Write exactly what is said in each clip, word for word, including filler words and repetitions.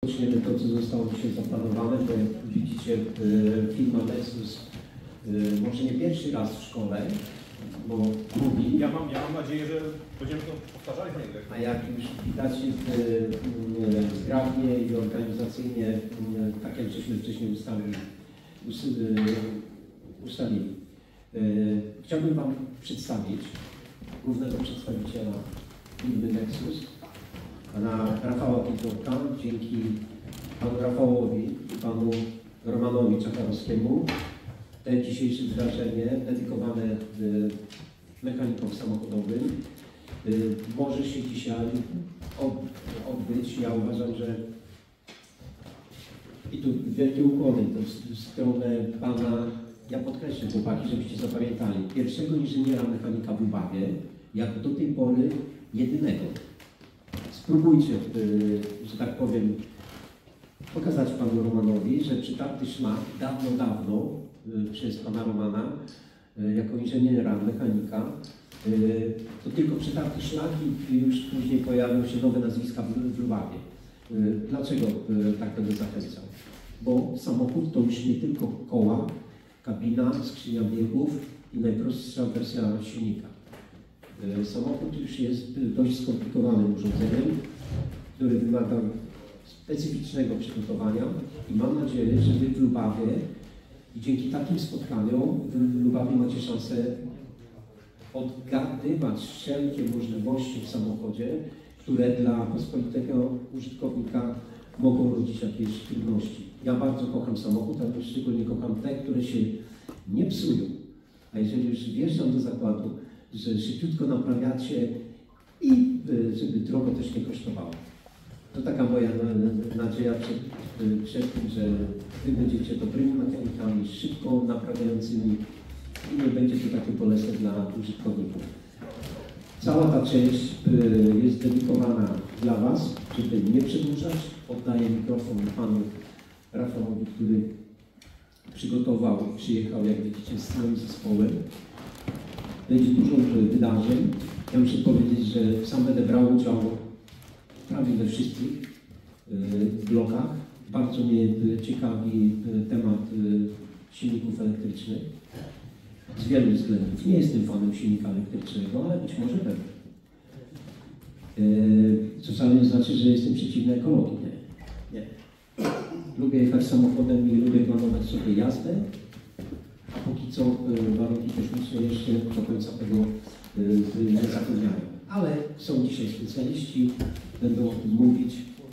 To, co zostało dzisiaj zaplanowane, to jak widzicie, firma Nexus może nie pierwszy raz w szkole, bo drugi. Ja mam, ja mam nadzieję, że będziemy to powtarzali. A jak już widać, zgrabnie i organizacyjnie, tak jak żeśmy wcześniej ustalili. ustalili. Chciałbym Wam przedstawić głównego przedstawiciela firmy Nexus, pana Rafała Piętorka. Dzięki panu Rafałowi i panu Romanowi Czacharowskiemu te dzisiejsze wydarzenie dedykowane mechanikom samochodowym może się dzisiaj odbyć. Ja uważam, że i tu wielkie ukłony w stronę pana, ja podkreślę, chłopaki, żebyście zapamiętali, pierwszego inżyniera mechanika w Lubawie, jak do tej pory jedynego. Spróbujcie, że tak powiem, pokazać panu Romanowi, że przytarty szlak dawno, dawno przez pana Romana, jako inżyniera mechanika, to tylko przytarty szlak i już później pojawią się nowe nazwiska w Lubawie. Dlaczego tak będę zachęcał? Bo samochód to już nie tylko koła, kabina, skrzynia biegów i najprostsza wersja silnika. Samochód już jest dość skomplikowanym urządzeniem, który wymaga specyficznego przygotowania i mam nadzieję, że Wy w Lubawie i dzięki takim spotkaniom w Lubawie macie szansę odgadywać wszelkie możliwości w samochodzie, które dla pospolitego użytkownika mogą rodzić jakieś trudności. Ja bardzo kocham samochód, ale szczególnie kocham te, które się nie psują. A jeżeli już wjeżdżam do zakładu, że szybciutko naprawiacie i żeby drogo też nie kosztowało. To taka moja nadzieja przed, przed tym, że Wy będziecie dobrymi mechanikami, szybko naprawiającymi i nie będzie to takie bolesne dla użytkowników. Cała ta część jest dedykowana dla Was, żeby nie przedłużać. Oddaję mikrofon panu Rafałowi, który przygotował, przyjechał, jak widzicie, z całym zespołem. Będzie dużo wydarzeń. Ja muszę powiedzieć, że sam będę brał udział prawie we wszystkich blokach. Bardzo mnie ciekawi temat silników elektrycznych z wielu względów. Nie jestem fanem silnika elektrycznego, ale być może będę. Co wcale nie znaczy, że jestem przeciwny ekologii. Nie. Nie. Lubię jechać samochodem i lubię planować sobie jazdę. A póki co warunki techniczne jeszcze do końca tego nie zapewniają. Ale są dzisiaj specjaliści, będą o tym mówić.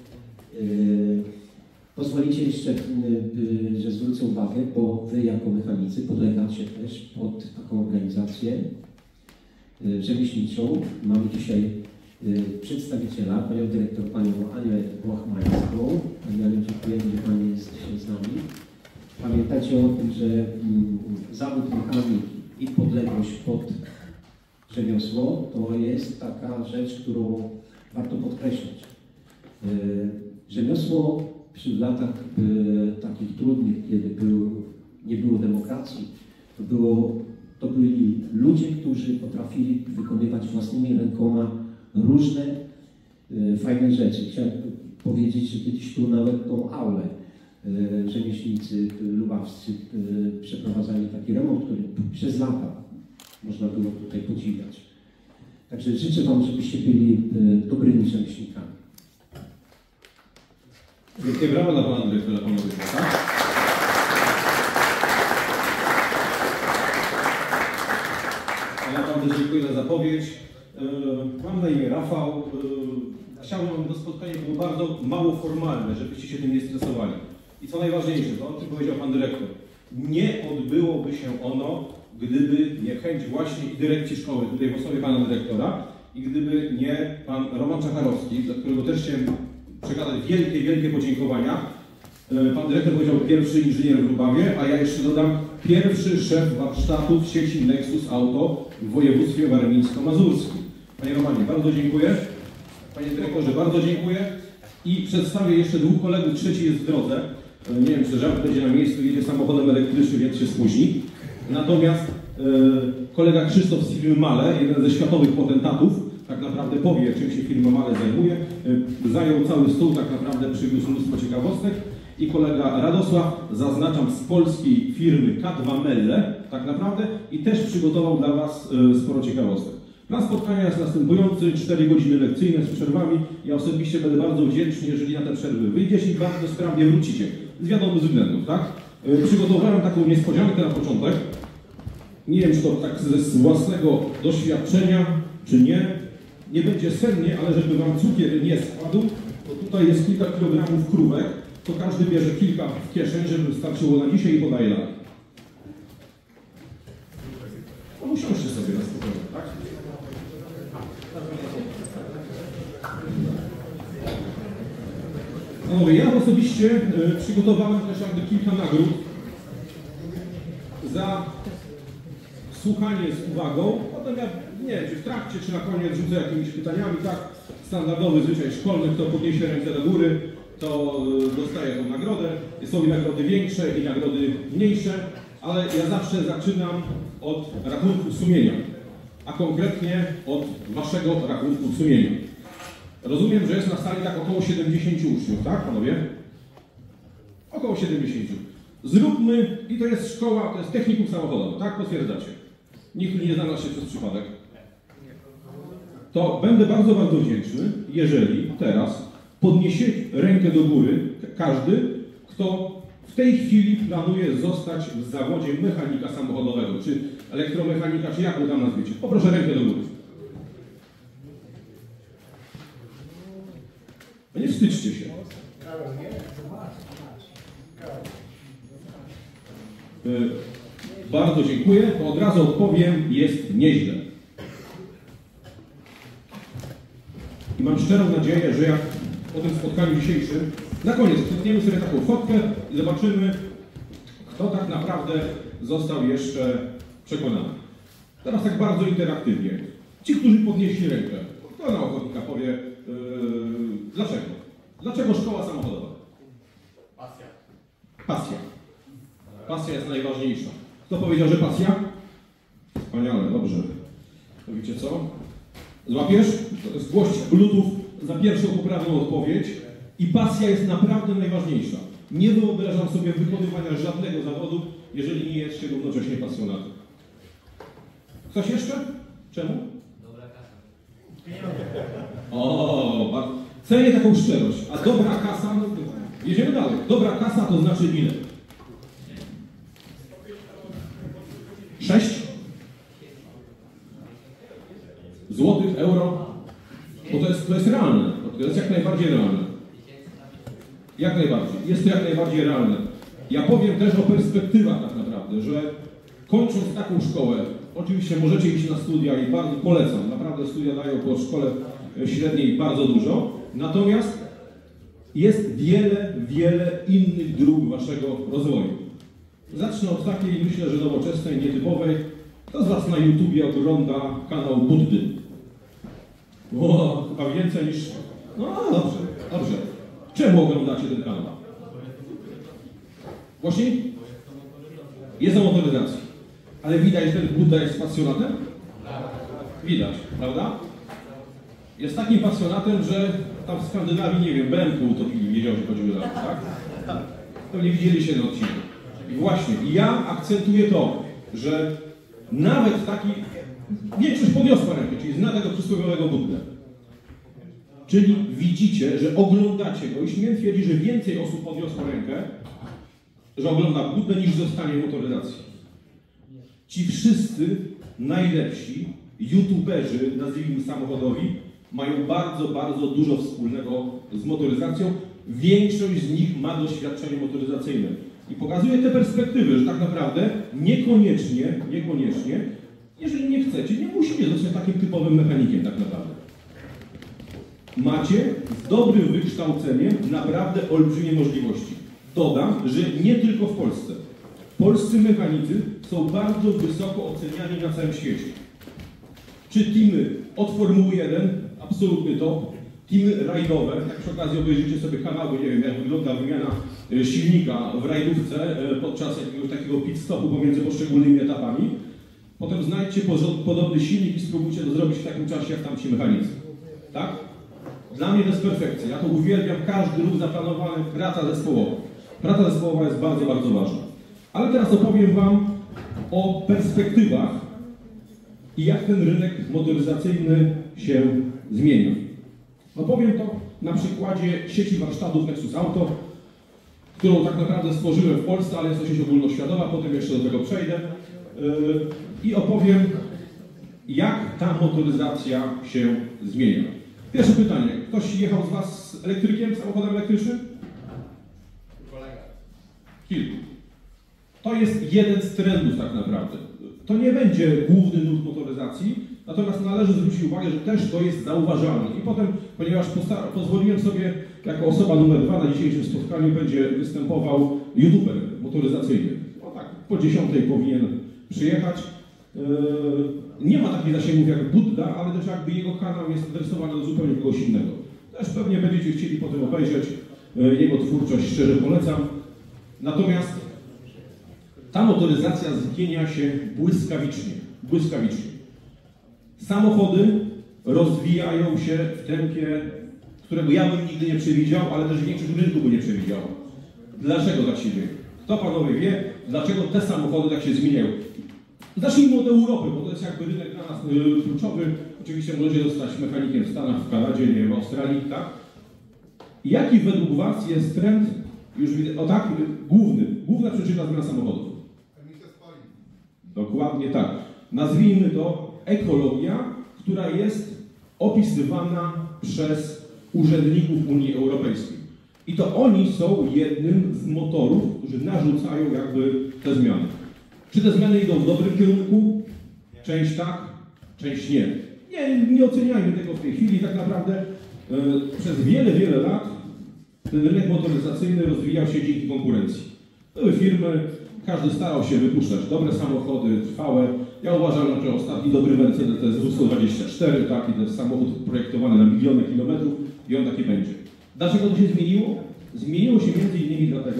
Pozwolicie jeszcze, że zwrócę uwagę, bo Wy jako mechanicy podlegacie też pod taką organizację rzemieślniczą. Mamy dzisiaj przedstawiciela, panią dyrektor, panią Anię Łachmańską. Pani Aniu, dziękujemy, że Pani jest z nami. Pamiętajcie o tym, że mm, zawód mechaniki i podległość pod rzemiosło to jest taka rzecz, którą warto podkreślić. Yy, rzemiosło przy latach yy, takich trudnych, kiedy był, nie było demokracji, to, było, to byli ludzie, którzy potrafili wykonywać własnymi rękoma różne yy, fajne rzeczy. Chciałem powiedzieć, że kiedyś tu nawet tą aulę rzemieślnicy lubawscy przeprowadzali taki remont, który przez lata można było tutaj podziwiać. Także życzę Wam, żebyście byli dobrymi rzemieślnikami. Wielkie brawa dla Pana Dyrektora, Panowie, tak? Ja bardzo dziękuję za zapowiedź. Mam na imię Rafał. Chciałbym, to spotkanie było bardzo mało formalne, żebyście się tym nie stresowali. I co najważniejsze, to o czym powiedział Pan Dyrektor, nie odbyłoby się ono, gdyby nie chęć właśnie i dyrekcji szkoły, tutaj w osobie Pana Dyrektora, i gdyby nie Pan Roman Czacharowski, dla którego też chciałem przekazać wielkie, wielkie podziękowania. Pan Dyrektor powiedział pierwszy inżynier w Lubawie, a ja jeszcze dodam pierwszy szef warsztatów sieci Nexus Auto w województwie warmińsko-mazurskim. Panie Romanie, bardzo dziękuję. Panie Dyrektorze, bardzo dziękuję. I przedstawię jeszcze dwóch kolegów, trzeci jest w drodze. Nie wiem, czy żart będzie na miejscu, jedzie samochodem elektrycznym, więc się spóźni. Natomiast e, kolega Krzysztof z firmy Male, jeden ze światowych potentatów, tak naprawdę powie, czym się firma Male zajmuje. Zajął cały stół, tak naprawdę przywiózł mnóstwo ciekawostek. I kolega Radosław, zaznaczam, z polskiej firmy K dwa Melle, tak naprawdę, i też przygotował dla Was sporo ciekawostek. Plan spotkania jest następujący, cztery godziny lekcyjne z przerwami. Ja osobiście będę bardzo wdzięczny, jeżeli na te przerwy wyjdziecie i bardzo sprawnie wrócicie. Z wiadomych względów, tak? Przygotowałem taką niespodziankę na początek. Nie wiem, czy to tak ze własnego doświadczenia, czy nie. Nie będzie sennie, ale żeby Wam cukier nie spadł, to tutaj jest kilka kilogramów krówek. To każdy bierze kilka w kieszeń, żeby wystarczyło na dzisiaj i podaje dalej. No usiądźcie sobie na spokojnie, tak? No, ja osobiście y, przygotowałem też jakby kilka nagród za słuchanie z uwagą. Potem ja, nie wiem, czy w trakcie, czy na koniec rzucę jakimiś pytaniami, tak? Standardowy zwyczaj szkolny, kto podniesie rękę do góry, to dostaje tą nagrodę. Są i nagrody większe, i nagrody mniejsze, ale ja zawsze zaczynam od rachunku sumienia, a konkretnie od Waszego rachunku sumienia. Rozumiem, że jest na sali tak około siedemdziesięciu uczniów, tak panowie? Około siedemdziesięciu. Zróbmy, i to jest szkoła, to jest technikum samochodowe, tak? Potwierdzacie. Nikt nie znalazł się przez przypadek. To będę bardzo, bardzo wdzięczny, jeżeli teraz podniesie rękę do góry każdy, kto w tej chwili planuje zostać w zawodzie mechanika samochodowego, czy elektromechanika, czy jak go tam nazwiecie. Poproszę rękę do góry. No nie wstydźcie się. Yy, bardzo dziękuję. To od razu odpowiem, jest nieźle. I mam szczerą nadzieję, że jak po tym spotkaniu dzisiejszym, na koniec klikniemy sobie taką fotkę i zobaczymy, kto tak naprawdę został jeszcze przekonany. Teraz tak bardzo interaktywnie. Ci, którzy podnieśli rękę, kto na ochotnika powie, yy, dlaczego? Dlaczego szkoła samochodowa? Pasja. Pasja. Pasja jest najważniejsza. Kto powiedział, że pasja? Wspaniale, dobrze. To wiecie co? Złapiesz? Zgłoś Bluetooth za pierwszą poprawną odpowiedź. I pasja jest naprawdę najważniejsza. Nie wyobrażam sobie wykonywania żadnego zawodu, jeżeli nie jest się równocześnie pasjonatem. Coś jeszcze? Czemu? Dobra kasa. O, bardzo. Cenię taką szczerość. A dobra kasa, no to jedziemy dalej. Dobra kasa to znaczy ile? Sześć? Złotych, euro? Bo to jest, to jest realne. To jest jak najbardziej realne. Jak najbardziej. Jest to jak najbardziej realne. Ja powiem też o perspektywach tak naprawdę, że kończąc taką szkołę, oczywiście możecie iść na studia i bardzo polecam. Naprawdę studia dają po szkole średniej bardzo dużo. Natomiast jest wiele, wiele innych dróg waszego rozwoju. Zacznę od takiej, myślę, że nowoczesnej, nietypowej. Kto z was na YouTubie ogląda kanał Buddy? O, chyba więcej niż... No dobrze, dobrze. Czemu oglądacie ten kanał? Właśnie? Jest o motoryzacji. Ale widać, że ten Budda jest pasjonatem? Widać, prawda? Jest takim pasjonatem, że tam w Skandynawii, nie wiem, B M K utopili, wiedział, że chodziły dalej, tak? Pewnie widzieliście ten odcinek. I właśnie, ja akcentuję to, że nawet taki, większość podniosła rękę, czyli zna tego przysłowiowego Buddę. Czyli widzicie, że oglądacie go i śmiem twierdzić, że więcej osób podniosło rękę, że ogląda Buddę, niż zostanie w motoryzacji. Ci wszyscy najlepsi youtuberzy, nazwijmy samochodowi, mają bardzo, bardzo dużo wspólnego z motoryzacją. Większość z nich ma doświadczenie motoryzacyjne. I pokazuje te perspektywy, że tak naprawdę niekoniecznie, niekoniecznie, jeżeli nie chcecie, nie musicie zostać takim typowym mechanikiem tak naprawdę. Macie z dobrym wykształceniem naprawdę olbrzymie możliwości. Dodam, że nie tylko w Polsce. Polscy mechanicy są bardzo wysoko oceniani na całym świecie. Czy teamy od Formuły jeden, absolutny top, teamy rajdowe, jak przy okazji obejrzycie sobie kanały, nie wiem jak wygląda wymiana silnika w rajdówce podczas jakiegoś takiego pit stopu pomiędzy poszczególnymi etapami, Potem znajdźcie podobny silnik i spróbujcie to zrobić w takim czasie, jak tamci mechanicy. Tak? Dla mnie to jest perfekcja. Ja to uwielbiam. Każdy ruch zaplanowany, praca zespołowa. Praca zespołowa jest bardzo, bardzo ważna. Ale teraz opowiem Wam o perspektywach i jak ten rynek motoryzacyjny się zmienia. Opowiem to na przykładzie sieci warsztatów Nexus Auto, którą tak naprawdę stworzyłem w Polsce, ale jest to sieć ogólnoświatowa, potem jeszcze do tego przejdę. I opowiem, jak ta motoryzacja się zmienia. Pierwsze pytanie. Ktoś jechał z Was elektrykiem, samochodem elektrycznym? Kolega. Kilku. To jest jeden z trendów tak naprawdę. To nie będzie główny nurt motoryzacji, natomiast należy zwrócić uwagę, że też to jest zauważalne. I potem, ponieważ pozwoliłem sobie, jako osoba numer dwa na dzisiejszym spotkaniu będzie występował youtuber motoryzacyjny. No tak, po dziesiątej powinien przyjechać. Nie ma takich zasięgów jak Budda, ale też jakby jego kanał jest adresowany do zupełnie kogoś innego. Też pewnie będziecie chcieli potem obejrzeć jego twórczość, szczerze polecam. Natomiast ta motoryzacja zmienia się błyskawicznie. błyskawicznie. Samochody rozwijają się w tempie, którego ja bym nigdy nie przewidział, ale też większość rynku by nie przewidziała. Dlaczego tak się dzieje? Kto panowie wie, dlaczego te samochody tak się zmieniają? Zacznijmy od Europy, bo to jest jakby rynek dla nas y, kluczowy. Oczywiście możecie zostać mechanikiem w Stanach, w Kanadzie, nie wiem, w Australii, tak? Jaki według Was jest trend, już widzę, o tak, główny, główna przyczyna zmian samochodów? Emisja spalin. Dokładnie tak. Nazwijmy to ekologia, która jest opisywana przez urzędników Unii Europejskiej. I to oni są jednym z motorów, którzy narzucają jakby te zmiany. Czy te zmiany idą w dobrym kierunku? Część tak, część nie. Nie, nie oceniajmy tego w tej chwili. Tak naprawdę yy, przez wiele, wiele lat ten rynek motoryzacyjny rozwijał się dzięki konkurencji. Były firmy, każdy starał się wypuszczać dobre samochody, trwałe. Ja uważam, że ostatni dobry Mercedes to jest W sto dwadzieścia cztery, taki to jest samochód projektowany na miliony kilometrów i on taki będzie. Dlaczego to się zmieniło? Zmieniło się między innymi dlatego,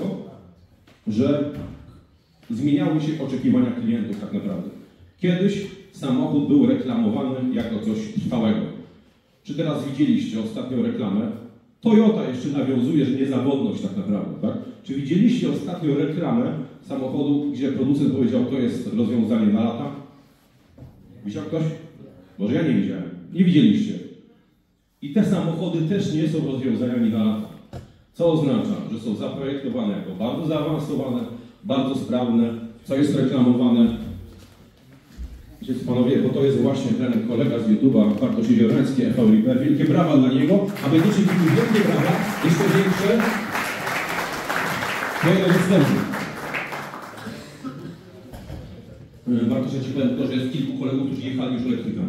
że zmieniały się oczekiwania klientów tak naprawdę. Kiedyś samochód był reklamowany jako coś trwałego. Czy teraz widzieliście ostatnią reklamę? Toyota jeszcze nawiązuje, że niezawodność tak naprawdę, tak? Czy widzieliście ostatnią reklamę samochodu, gdzie producent powiedział, to jest rozwiązanie na lata? Widział ktoś? Może ja nie widziałem. Nie widzieliście. I te samochody też nie są rozwiązaniami na lata. Co oznacza, że są zaprojektowane jako bardzo zaawansowane, bardzo sprawne, co jest reklamowane. Wiecie co, panowie, bo to jest właśnie ten kolega z YouTube'a, Bartosz Jeziorański, F V Repair. Wielkie brawa dla niego, a będziecie mieli wielkie brawa, jeszcze większe do jego występu. Bartosz, ja ci powiem to, że jest kilku kolegów, którzy jechali już elektrykami.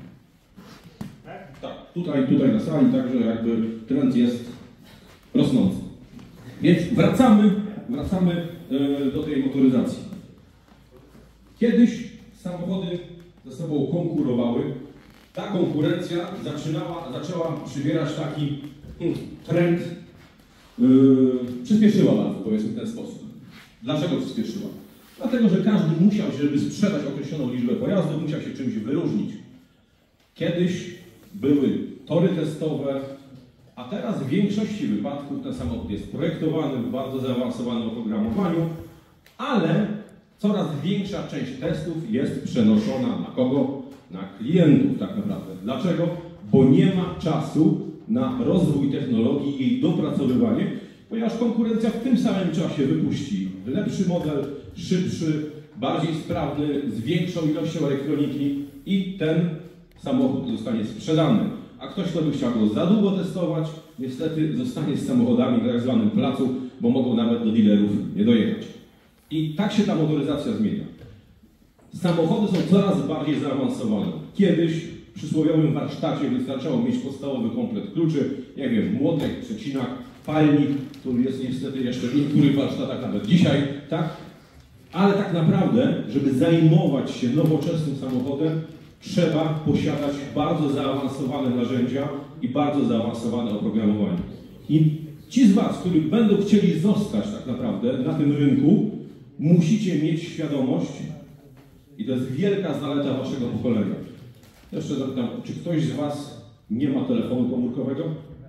Tak, tutaj, tutaj na sali, także jakby trend jest rosnący. Więc wracamy, wracamy e, do tej motoryzacji. Kiedyś samochody ze sobą konkurowały. Ta konkurencja zaczynała, zaczęła przybierać taki hmm, trend, yy, przyspieszyła bardzo, powiedzmy w ten sposób. Dlaczego przyspieszyła? Dlatego, że każdy musiał, żeby sprzedać określoną liczbę pojazdów, musiał się czymś wyróżnić. Kiedyś były tory testowe, a teraz w większości wypadków ten samochód jest projektowany w bardzo zaawansowanym oprogramowaniu, ale coraz większa część testów jest przenoszona na kogo? Na klientów tak naprawdę. Dlaczego? Bo nie ma czasu na rozwój technologii i jej dopracowywanie, ponieważ konkurencja w tym samym czasie wypuści lepszy model, szybszy, bardziej sprawny, z większą ilością elektroniki i ten samochód zostanie sprzedany. A ktoś, kto by chciał go za długo testować, niestety zostanie z samochodami na tak zwanym placu, bo mogą nawet do dealerów nie dojechać. I tak się ta motoryzacja zmienia. Samochody są coraz bardziej zaawansowane. Kiedyś w przysłowiowym warsztacie wystarczało mieć podstawowy komplet kluczy, nie wiem, młotek, przecinak, palnik, który jest niestety jeszcze w niektórych warsztatach nawet dzisiaj, tak? Ale tak naprawdę, żeby zajmować się nowoczesnym samochodem, trzeba posiadać bardzo zaawansowane narzędzia i bardzo zaawansowane oprogramowanie. I ci z Was, którzy będą chcieli zostać tak naprawdę na tym rynku, musicie mieć świadomość, I to jest wielka zaleta waszego pokolenia. Jeszcze zapytam, czy ktoś z was nie ma telefonu komórkowego?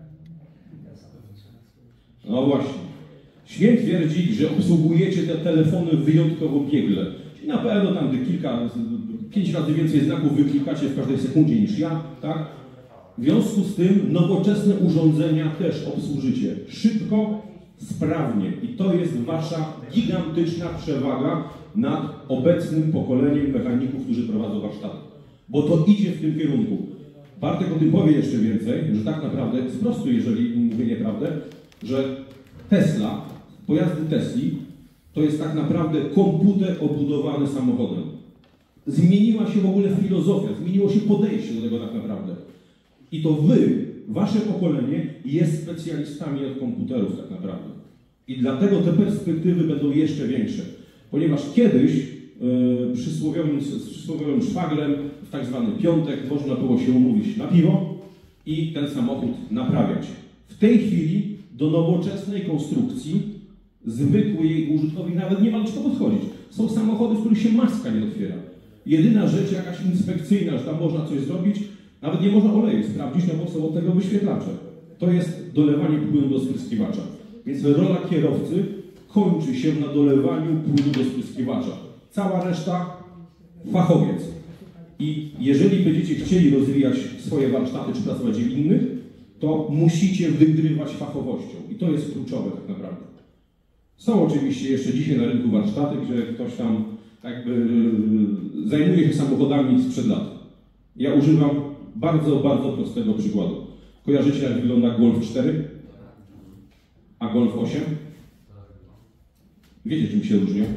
No właśnie. Śmiem twierdzić, że obsługujecie te telefony wyjątkowo biegle. Czyli na pewno tam gdy kilka, pięć razy więcej znaków wyklikacie w każdej sekundzie niż ja, tak? W związku z tym nowoczesne urządzenia też obsłużycie szybko, sprawnie. I to jest wasza gigantyczna przewaga nad obecnym pokoleniem mechaników, którzy prowadzą warsztaty. Bo to idzie w tym kierunku. Bartek o tym powie jeszcze więcej, że tak naprawdę, sprostuj, jeżeli mówię nieprawdę, że Tesla, pojazdy Tesli, to jest tak naprawdę komputer obudowany samochodem. Zmieniła się w ogóle filozofia, zmieniło się podejście do tego tak naprawdę. I to wy, wasze pokolenie jest specjalistami od komputerów tak naprawdę. I dlatego te perspektywy będą jeszcze większe. Ponieważ kiedyś yy, przysłowiowym, z przysłowiowym szwaglem w tak zwany piątek można było się umówić na piwo i ten samochód naprawiać. W tej chwili do nowoczesnej konstrukcji zwykły jej użytkownik nawet nie ma do czego podchodzić. Są samochody, w których się maska nie otwiera. Jedyna rzecz jakaś inspekcyjna, że tam można coś zrobić, nawet nie można oleju sprawdzić, no bo są od tego wyświetlacze. To jest dolewanie płynu do spryskiwacza. Więc rola kierowcy kończy się na dolewaniu płynu do spryskiwacza. Cała reszta fachowiec. I jeżeli będziecie chcieli rozwijać swoje warsztaty czy pracować w innych, to musicie wygrywać fachowością. I to jest kluczowe tak naprawdę. Są oczywiście jeszcze dzisiaj na rynku warsztaty, gdzie ktoś tam jakby zajmuje się samochodami sprzed lat. Ja używam bardzo, bardzo prostego przykładu. Kojarzycie, jak wygląda Golf cztery? A Golf osiem? Wiecie, czym się różnią?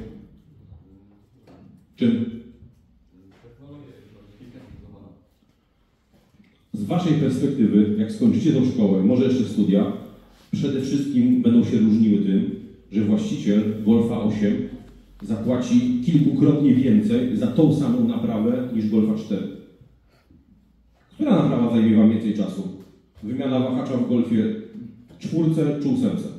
Czym? Z waszej perspektywy, jak skończycie tą szkołę, może jeszcze studia, przede wszystkim będą się różniły tym, że właściciel Golfa osiem zapłaci kilkukrotnie więcej za tą samą naprawę niż Golfa cztery. Która naprawa zajmie wam więcej czasu? Wymiana wahacza w Golfie czwórce czy ósemce?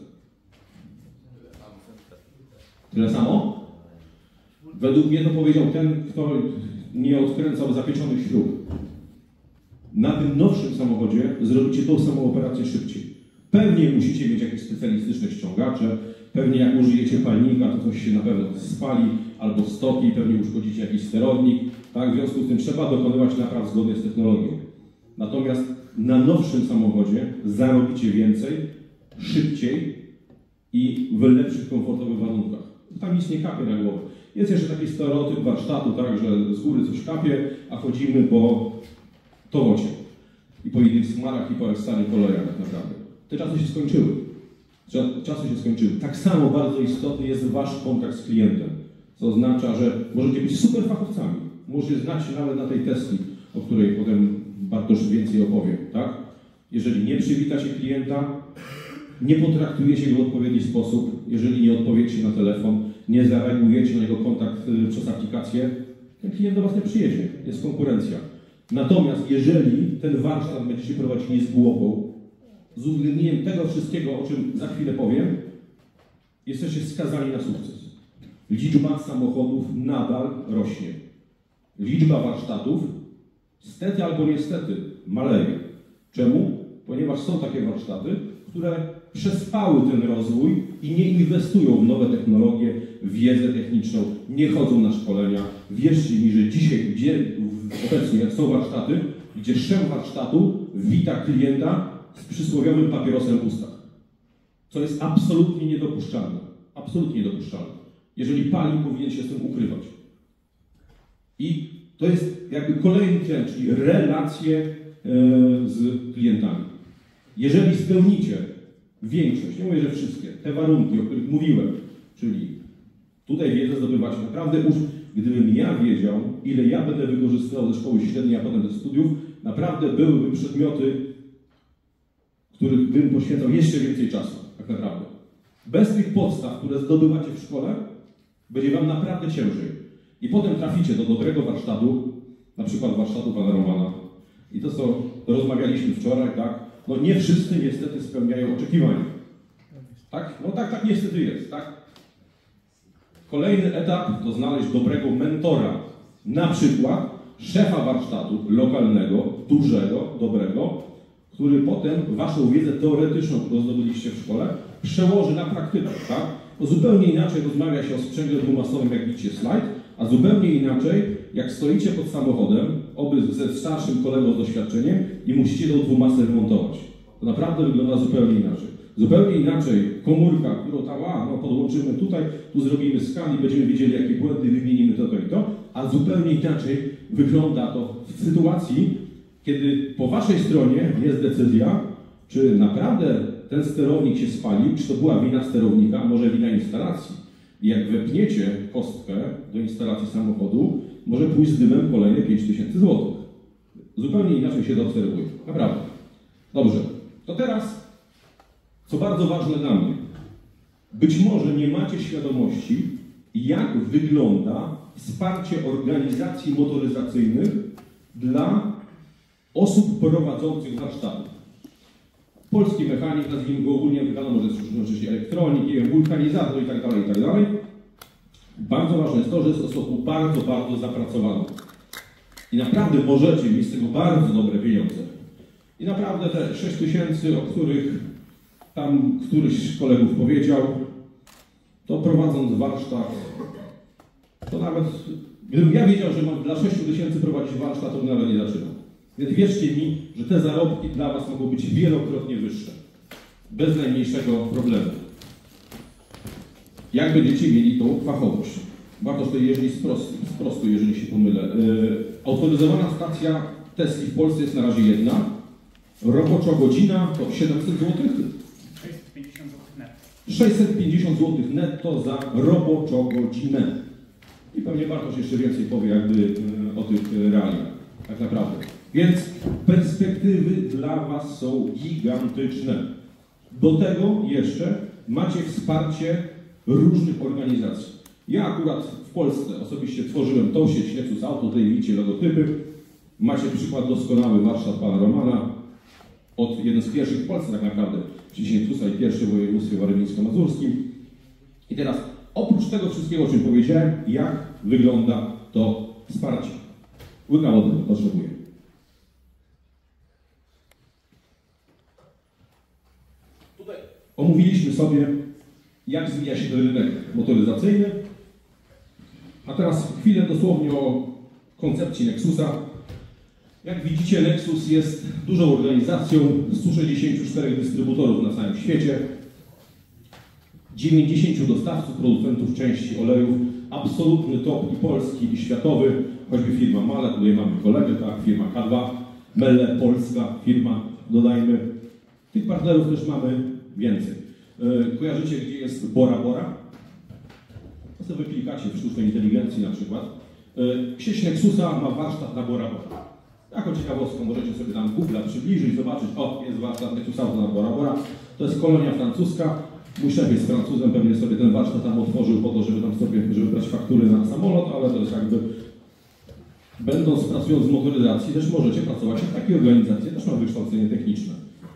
Tyle samo? Według mnie to powiedział ten, kto nie odkręcał zapieczonych śrub. Na tym nowszym samochodzie zrobicie tą samą operację szybciej. Pewnie musicie mieć jakieś specjalistyczne ściągacze, pewnie jak użyjecie palnika, to coś się na pewno spali albo stopi, pewnie uszkodzicie jakiś sterownik. Tak? W związku z tym trzeba dokonywać napraw zgodnie z technologią. Natomiast na nowszym samochodzie zarobicie więcej, szybciej i w lepszych, komfortowych warunkach. Tam nic nie kapie na głowę. Jest jeszcze taki stereotyp warsztatu, tak, że z góry coś kapie, a chodzimy po towocie i po innych smarach i po starych kolejach tak naprawdę. Te czasy się skończyły. Czasy się skończyły. Tak samo bardzo istotny jest wasz kontakt z klientem, co oznacza, że możecie być super fachowcami. Możecie znać się nawet na tej Tesli, o której potem Bartosz więcej opowie, tak? Jeżeli nie przywitacie klienta, nie potraktujecie go w odpowiedni sposób, jeżeli nie odpowiecie na telefon, nie zareagujecie na jego kontakt przez aplikację, ten klient do was nie przyjedzie. Jest konkurencja. Natomiast jeżeli ten warsztat będziecie prowadzili z głową, z uwzględnieniem tego wszystkiego, o czym za chwilę powiem, jesteście skazani na sukces. Liczba samochodów nadal rośnie. Liczba warsztatów, stety albo niestety, maleje. Czemu? Ponieważ są takie warsztaty, które przespały ten rozwój i nie inwestują w nowe technologie, w wiedzę techniczną, nie chodzą na szkolenia. Wierzcie mi, że dzisiaj, gdzie obecnie są warsztaty, gdzie szef warsztatu wita klienta z przysłowiowym papierosem w ustach. Co jest absolutnie niedopuszczalne. Absolutnie niedopuszczalne. Jeżeli pali, powinien się z tym ukrywać. I to jest jakby kolejny trend, czyli relacje e, z klientami. Jeżeli spełnicie większość, nie mówię, że wszystkie, te warunki, o których mówiłem, czyli tutaj wiedzę zdobywać naprawdę już, gdybym ja wiedział, ile ja będę wykorzystywał ze szkoły średniej, a potem ze studiów, naprawdę byłyby przedmioty, których bym poświęcał jeszcze więcej czasu, tak naprawdę. Bez tych podstaw, które zdobywacie w szkole, będzie wam naprawdę ciężej. I potem traficie do dobrego warsztatu, na przykład warsztatu pana Romana. I to, co rozmawialiśmy wczoraj, tak? No nie wszyscy niestety spełniają oczekiwania. Tak? No tak, tak niestety jest, tak? Kolejny etap to znaleźć dobrego mentora Na przykład szefa warsztatu lokalnego, dużego, dobrego, który potem waszą wiedzę teoretyczną, którą zdobyliście w szkole, przełoży na praktykę, tak? Bo zupełnie inaczej rozmawia się o sprzęgle dwumasowym, jak widzicie slajd, a zupełnie inaczej, jak stoicie pod samochodem, oby ze starszym kolegą z doświadczeniem i musicie tą dwumasę remontować. To naprawdę wygląda zupełnie inaczej. Zupełnie inaczej komórka, którą tam, a, no podłączymy tutaj, tu zrobimy skan i będziemy wiedzieli, jakie błędy, wymienimy to, to i to, a zupełnie inaczej wygląda to w sytuacji, kiedy po waszej stronie jest decyzja, czy naprawdę ten sterownik się spali, czy to była wina sterownika, a może wina instalacji. I jak wepniecie kostkę do instalacji samochodu, może pójść z dymem kolejne pięć tysięcy złotych. Zupełnie inaczej się to obserwuje. Naprawdę. Dobrze. To teraz, co bardzo ważne dla mnie. Być może nie macie świadomości, jak wygląda wsparcie organizacji motoryzacyjnych dla osób prowadzących warsztaty. Polski mechanik, nazwijmy go ogólnie, wiadomo, że jest oczywiście elektronik, nie wiem, wulkanizator i tak dalej, i tak dalej. Bardzo ważne jest to, że jest osobą bardzo, bardzo zapracowaną. I naprawdę możecie mieć z tego bardzo dobre pieniądze. I naprawdę te sześć tysięcy, o których tam któryś z kolegów powiedział, to prowadząc warsztat, to nawet, gdybym ja wiedział, że mam dla sześciu tysięcy prowadzić warsztat, to bym nawet nie zaczynał. Więc wierzcie mi, że te zarobki dla was mogą być wielokrotnie wyższe. Bez najmniejszego problemu. Jak będziecie mieli tą fachowość? Warto tutaj, jeżeli sprostuję, jeżeli się pomylę. Yy, autoryzowana stacja Tesli w Polsce jest na razie jedna. Robocza godzina to siedemset złotych. sześćset pięćdziesiąt złotych netto. sześćset pięćdziesiąt złotych netto za roboczą godzinę. I pewnie Bartosz jeszcze więcej powie jakby yy, o tych realiach. Tak naprawdę. Więc perspektywy dla was są gigantyczne. Do tego jeszcze macie wsparcie różnych organizacji. Ja akurat w Polsce osobiście tworzyłem tą sieć Nexus Auto, tutaj widzicie logotypy. Macie przykład doskonały warsztat pana Romana, od jeden z pierwszych w Polsce tak naprawdę, czyli Nexusa i pierwszy w województwie warmińsko-mazurskim. I teraz oprócz tego wszystkiego, o czym powiedziałem, jak wygląda to wsparcie. Łyka wody potrzebuję. Tutaj omówiliśmy sobie, jak zwija się ten rynek motoryzacyjny. A teraz chwilę dosłownie o koncepcji Nexusa. Jak widzicie, Nexus jest dużą organizacją, stu sześćdziesięciu czterech dystrybutorów na całym świecie, dziewięćdziesięciu dostawców, producentów części olejów, absolutny top i polski, i światowy, choćby firma Male, tutaj mamy kolegę, tak, firma K dwa, Melle, polska firma, dodajmy. Tych partnerów też mamy więcej. Yy, kojarzycie, gdzie jest Bora Bora? To sobie wyklikacie w sztucznej inteligencji na przykład. Yy, sieć Nexusa ma warsztat na Bora Bora. Jako ciekawostką możecie sobie tam Google'a przybliżyć, zobaczyć, o, jest warsztat Nexusa na Bora Bora. To jest kolonia francuska. Mój szef jest Francuzem, pewnie sobie ten warsztat tam otworzył po to, żeby tam sobie, żeby brać faktury na samolot, ale to jest jakby, będąc, pracując w motoryzacji, też możecie pracować w takiej organizacji, też ma wykształcenie techniczne.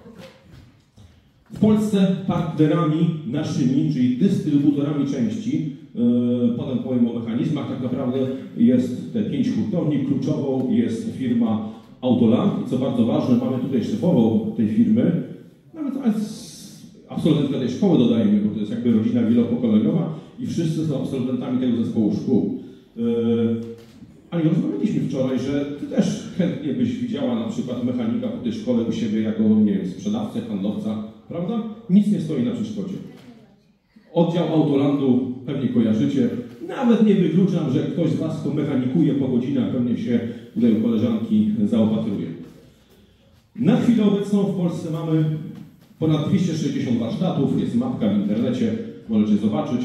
W Polsce partnerami naszymi, czyli dystrybutorami części, yy, potem powiem o mechanizmach, tak naprawdę jest te pięć hurtowni, kluczową jest firma Autoland i co bardzo ważne, mamy tutaj szefową tej firmy, nawet absolwentka tej szkoły dodajemy, bo to jest jakby rodzina wielopokoleniowa i wszyscy są absolwentami tego zespołu szkół. Yy, Ani rozmawialiśmy wczoraj, że ty też chętnie byś widziała na przykład mechanika po tej szkole u siebie jako, nie wiem, sprzedawcę, handlowca, prawda? Nic nie stoi na przeszkodzie. Oddział Autolandu pewnie kojarzycie. Nawet nie wykluczam, że ktoś z was, kto mechanikuje po godzinach, pewnie się tutaj u koleżanki zaopatruje. Na chwilę obecną w Polsce mamy ponad dwieście sześćdziesiąt warsztatów, jest mapka w internecie, możecie zobaczyć.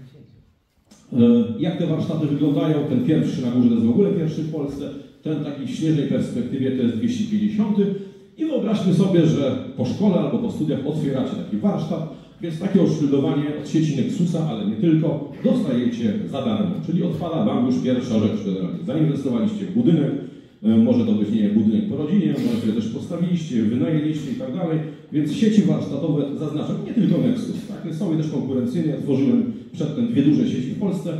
Jak te warsztaty wyglądają? Ten pierwszy na górze to jest w ogóle pierwszy w Polsce, ten taki w śnieżnej perspektywie to jest dwieście pięćdziesiąty. I wyobraźmy sobie, że po szkole albo po studiach otwieracie taki warsztat, więc takie oszczędzanie od sieci Nexusa, ale nie tylko, dostajecie za darmo. Czyli odpada wam już pierwsza rzecz. Zainwestowaliście w budynek, może to być, nie wiem, budynek po rodzinie, może sobie też postawiliście, wynajęliście i tak dalej. Więc sieci warsztatowe zaznaczam, nie tylko Nexus. Tak? Są też konkurencyjne. Ja tworzyłem przedtem dwie duże sieci w Polsce.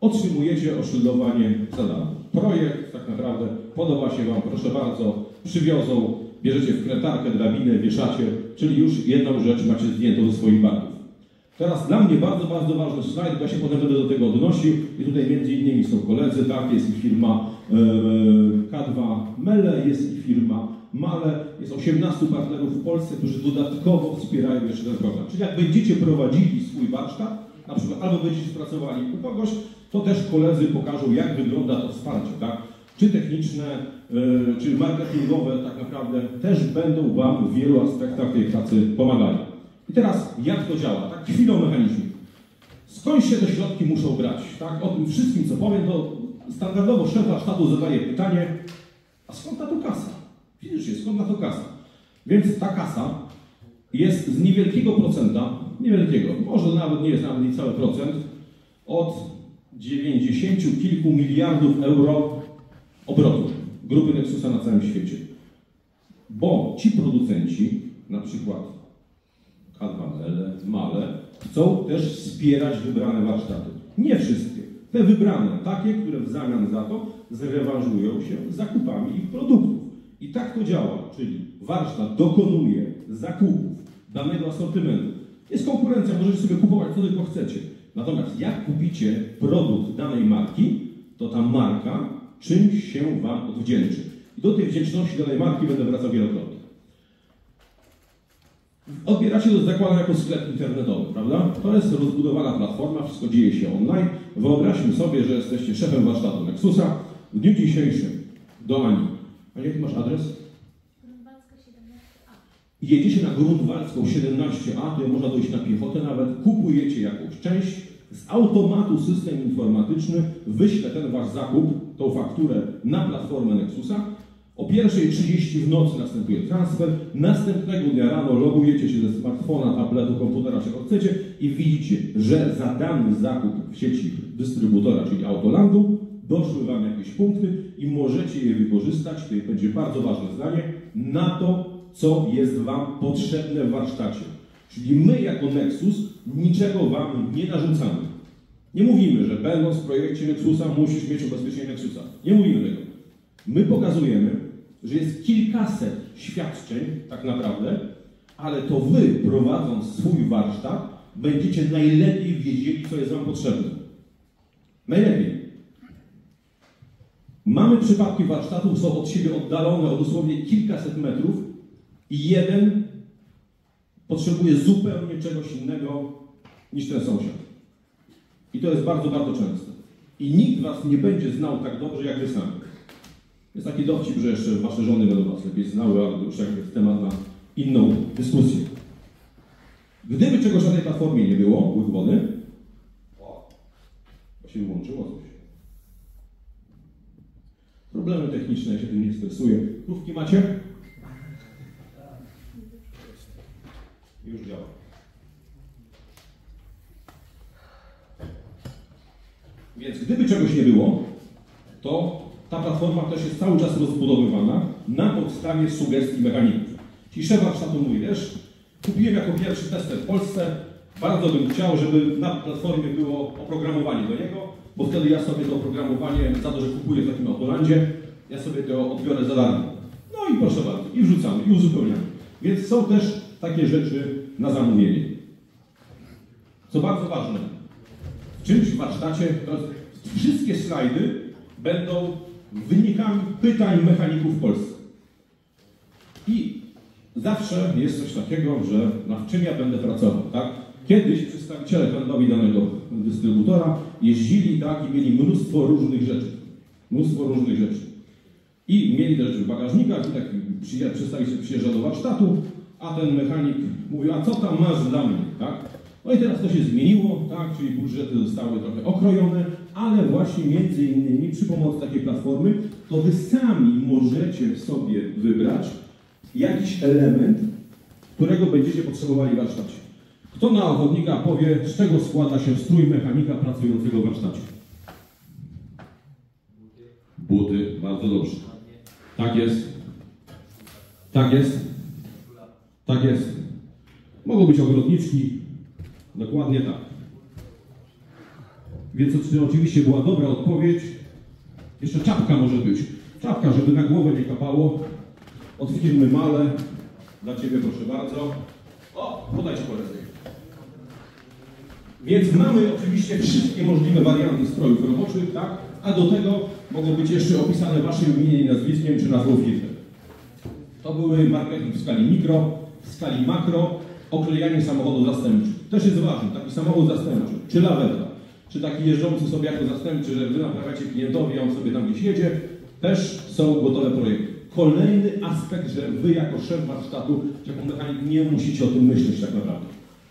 otrzymujecie oszyldowanie za darmo. Projekt tak naprawdę podoba się Wam, proszę bardzo, przywiozą, bierzecie wkrętarkę, drabinę, wieszacie, czyli już jedną rzecz macie zdjętą ze swoich barków. Teraz dla mnie bardzo, bardzo ważny slajd, bo ja się potem będę do tego odnosił i tutaj między innymi są koledzy, tak, jest i firma e, K dwa Mele, jest i firma Male, jest osiemnastu partnerów w Polsce, którzy dodatkowo wspierają jeszcze ten program. Czyli jak będziecie prowadzili swój warsztat, na przykład albo będziecie pracowali u kogoś, to też koledzy pokażą, jak wygląda to wsparcie, tak? Czy techniczne, yy, czy marketingowe tak naprawdę też będą Wam w wielu aspektach tej pracy pomagali. I teraz jak to działa? Tak chwilą mechanizmu. Skąd się te środki muszą brać? Tak? O tym wszystkim, co powiem, to standardowo szef warsztatu zadaje pytanie, a skąd na to kasa? Fizycznie, skąd na to kasa? Więc ta kasa jest z niewielkiego procenta, niewielkiego, może nawet nie jest nawet niecały procent, od dziewięćdziesięciu kilku miliardów euro obrotu grupy Nexusa na całym świecie. Bo ci producenci, na przykład K dwa Mele, Male, chcą też wspierać wybrane warsztaty. Nie wszystkie. Te wybrane, takie, które w zamian za to zrewanżują się zakupami ich produktów. I tak to działa, czyli warsztat dokonuje zakupów danego asortymentu. Jest konkurencja, możecie sobie kupować co tylko chcecie. Natomiast jak kupicie produkt danej marki, to ta marka czymś się Wam odwdzięczy. I do tej wdzięczności danej marki będę wracał wielokrotnie. Odbieracie do zakładu jako sklep internetowy, prawda? To jest rozbudowana platforma, wszystko dzieje się online. Wyobraźmy sobie, że jesteście szefem warsztatu Nexusa. W dniu dzisiejszym do Ani. Ania, jaki masz adres? Grunwaldzka siedemnaście A. Jedziecie na Grunwaldzką siedemnaście A, to można dojść na piechotę nawet, kupujecie jakąś część, z automatu system informatyczny wyśle ten Wasz zakup, tą fakturę na platformę Nexusa. O pierwszej trzydzieści w nocy następuje transfer, następnego dnia rano logujecie się ze smartfona, tabletu, komputera, czego chcecie i widzicie, że za dany zakup w sieci dystrybutora, czyli Autolandu, doszły Wam jakieś punkty i możecie je wykorzystać, tutaj będzie bardzo ważne zdanie, na to, co jest Wam potrzebne w warsztacie. Czyli my jako Nexus niczego Wam nie narzucamy. Nie mówimy, że będąc w projekcie Nexusa musisz mieć ubezpieczenie Nexusa. Nie mówimy tego. My pokazujemy, że jest kilkaset świadczeń tak naprawdę, ale to Wy, prowadząc swój warsztat, będziecie najlepiej wiedzieli, co jest Wam potrzebne. Najlepiej. Mamy przypadki warsztatów, są od siebie oddalone o dosłownie kilkaset metrów i jeden potrzebuje zupełnie czegoś innego niż ten sąsiad. I to jest bardzo, bardzo często. I nikt Was nie będzie znał tak dobrze, jak Wy sami. Jest taki dowcip, że jeszcze Wasze żony będą Was lepiej znały, ale to już jest temat na inną dyskusję. Gdyby czegoś na tej platformie nie było, łyk wody, to się włączyło coś. Problemy techniczne, ja się tym nie stresuję. Krówki macie? Już działa. Więc gdyby czegoś nie było, to ta platforma też jest cały czas rozbudowywana na podstawie sugestii mechaników. Czyli szef warsztatu mówi, wiesz, kupiłem jako pierwszy tester w Polsce, bardzo bym chciał, żeby na platformie było oprogramowanie do niego, bo wtedy ja sobie to oprogramowanie, za to, że kupuję w takim Autolandzie, ja sobie to odbiorę za darmo. No i proszę bardzo, i wrzucamy, i uzupełniamy. Więc są też takie rzeczy na zamówienie. Co bardzo ważne, w czymś w warsztacie, wszystkie slajdy będą wynikami pytań mechaników w Polsce. I zawsze jest coś takiego, że na czym ja będę pracował, tak? Kiedyś przedstawiciele handlowi danego dystrybutora jeździli, tak, i mieli mnóstwo różnych rzeczy. Mnóstwo różnych rzeczy. I mieli te rzeczy w bagażnikach, i tak przedstawiciel przyjeżdża do warsztatu, a ten mechanik mówi, a co tam masz dla mnie, tak? No i teraz to się zmieniło, tak, czyli budżety zostały trochę okrojone, ale właśnie między innymi przy pomocy takiej platformy, to Wy sami możecie sobie wybrać jakiś element, którego będziecie potrzebowali w warsztacie. Kto na ochotnika powie, z czego składa się strój mechanika pracującego w warsztacie? Buty, bardzo dobrze. Tak jest. Tak jest. Tak jest. Mogą być ogrodniczki. Dokładnie tak. Więc to oczywiście była dobra odpowiedź. Jeszcze czapka może być. Czapka, żeby na głowę nie kapało. Od firmy Male. Dla Ciebie proszę bardzo. O, podajcie koledzy. Więc mamy oczywiście wszystkie możliwe warianty strojów roboczych, tak? A do tego mogą być jeszcze opisane Waszym imieniem i nazwiskiem czy nazwą firmy. To były marketing w skali mikro, w skali makro, oklejanie samochodów zastępczych. Też jest ważne, taki samochód zastępczy, czy laweta, czy taki jeżdżący sobie jako zastępczy, że Wy naprawiacie klientowi, a on sobie tam gdzieś jedzie, też są gotowe projekty. Kolejny aspekt, że Wy jako szef warsztatu, czy jako mechanik nie musicie o tym myśleć tak naprawdę.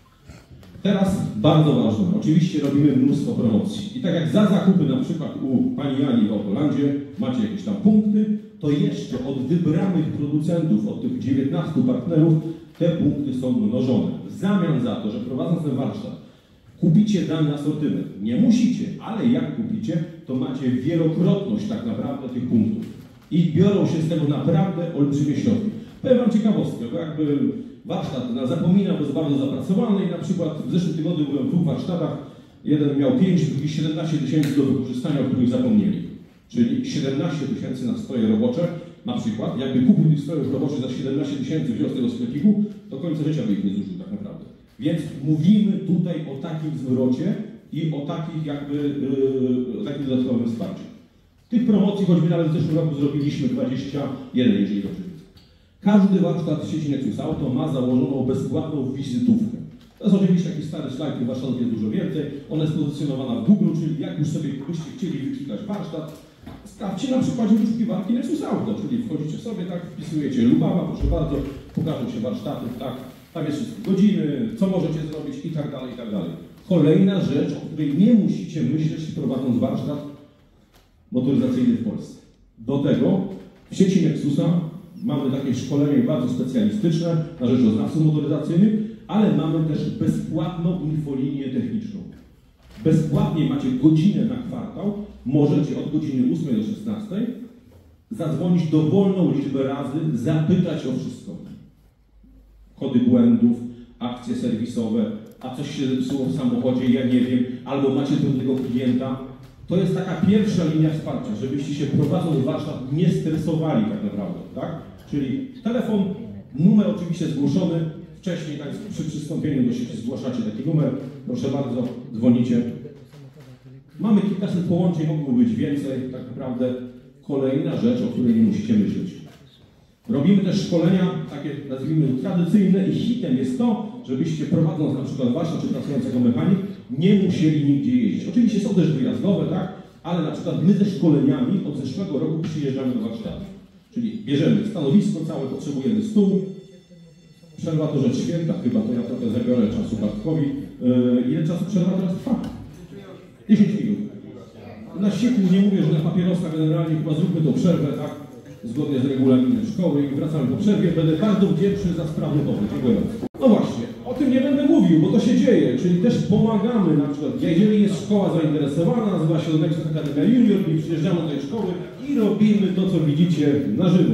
Teraz bardzo ważne, oczywiście robimy mnóstwo promocji. I tak jak za zakupy na przykład u Pani Jani w Autolandzie macie jakieś tam punkty, to jeszcze od wybranych producentów, od tych dziewiętnastu partnerów, te punkty są mnożone. W zamian za to, że prowadząc ten warsztat, kupicie dany asortyment. Nie musicie, ale jak kupicie, to macie wielokrotność tak naprawdę tych punktów. I biorą się z tego naprawdę olbrzymie środki. Powiem Wam ciekawostkę, bo jakby warsztat na Zapomina był bardzo zapracowany i na przykład w zeszłym tygodniu byłem w dwóch warsztatach. Jeden miał pięć, drugi siedemnaście tysięcy do wykorzystania, o których zapomnieli. Czyli siedemnaście tysięcy na stroje robocze, na przykład. Jakby kupił tych strojów roboczych za siedemnaście tysięcy, wziął z tego sklepiku, do końca życia by ich nie zużył tak naprawdę. Więc mówimy tutaj o takim zwrocie i o takich jakby, yy, o takim dodatkowym wsparciu. Tych promocji, choćby nawet w zeszłym roku zrobiliśmy dwadzieścia jeden, jeżeli dobrze widzę. Każdy warsztat sieci Nexus Auto ma założoną bezpłatną wizytówkę. To jest oczywiście taki stary slajd, tych warsztatów jest dużo więcej. Ona jest pozycjonowana w Google, czyli jak już sobie byście chcieli wyklikać warsztat, sprawdźcie na przykładzie wyszukiwarki Nexus Auto, czyli wchodzicie sobie, tak, wpisujecie Lubawa, proszę bardzo, pokażą się warsztaty, tak, tam jest wszystkie godziny, co możecie zrobić i tak dalej, i tak dalej. Kolejna rzecz, o której nie musicie myśleć, prowadząc warsztat motoryzacyjny w Polsce. Do tego w sieci Nexusa mamy takie szkolenie bardzo specjalistyczne na rzecz znawców motoryzacyjnych, ale mamy też bezpłatną infolinię techniczną. Bezpłatnie macie godzinę na kwartał, możecie od godziny ósmej do szesnastej zadzwonić dowolną liczbę razy, zapytać o wszystko. Kody błędów, akcje serwisowe, a coś się zepsuło w samochodzie, ja nie wiem, albo macie trudnego klienta. To jest taka pierwsza linia wsparcia, żebyście się prowadząc warsztat nie stresowali tak naprawdę, tak? Czyli telefon, numer oczywiście zgłoszony, wcześniej tak przy przystąpieniu do sieci zgłaszacie taki numer, proszę bardzo, dzwonicie. Mamy kilkaset połączeń, mogłoby być więcej, tak naprawdę kolejna rzecz, o której nie musicie myśleć. Robimy też szkolenia, takie nazwijmy tradycyjne i hitem jest to, żebyście prowadząc na przykład warsztat czy pracując jako mechanik, nie musieli nigdzie jeździć. Oczywiście są też wyjazdowe, tak? Ale na przykład my ze szkoleniami od zeszłego roku przyjeżdżamy do warsztatu. Czyli bierzemy stanowisko całe, potrzebujemy stół. Przerwa to rzecz święta, chyba to ja trochę zabiorę czasu Bartkowi. Yy, ile czasu przerwa teraz trwa? dziesięć minut. Na siku nie mówię, że na papierosa generalnie chyba zróbmy tą przerwę, tak? Zgodnie z regulaminem szkoły i wracamy po przerwie. Będę bardzo wdzięczny za sprawny powód. Dziękuję bardzo. No właśnie, o tym nie będę mówił, bo to się dzieje, czyli też pomagamy na przykład, jeżeli jest szkoła zainteresowana, nazywa się Nexus Academia Junior, i przyjeżdżamy do tej szkoły i robimy to, co widzicie na żywo.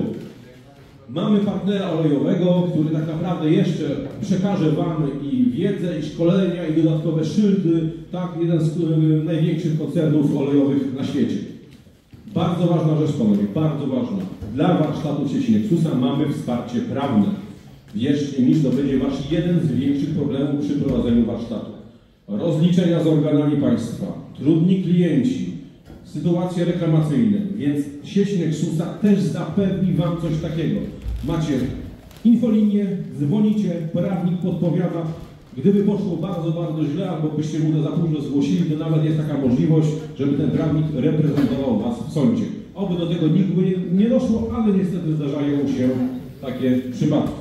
Mamy partnera olejowego, który tak naprawdę jeszcze przekaże Wam i wiedzę, i szkolenia, i dodatkowe szyldy, tak, jeden z y, największych koncernów olejowych na świecie. Bardzo ważna rzecz, panowie, bardzo ważna. Dla warsztatu sieci Nexusa mamy wsparcie prawne. Wierzcie mi, to będzie Wasz jeden z większych problemów przy prowadzeniu warsztatu. Rozliczenia z organami państwa, trudni klienci, sytuacje reklamacyjne, więc sieć Nexusa też zapewni Wam coś takiego. Macie infolinię, dzwonicie, prawnik podpowiada. Gdyby poszło bardzo, bardzo źle, albo byście mu to za późno zgłosili, to nawet jest taka możliwość, żeby ten prawnik reprezentował Was w sądzie. Oby do tego nigdy nie, nie doszło, ale niestety zdarzają się takie przypadki.